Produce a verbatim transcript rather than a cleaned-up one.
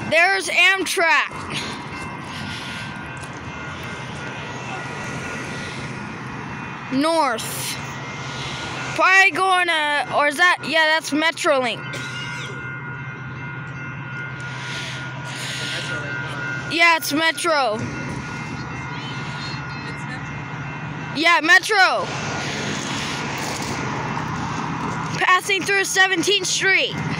There's Amtrak. North. Probably going to, or is that, yeah, that's Metrolink. Yeah, it's Metro. Yeah, Metro. Passing through seventeenth street.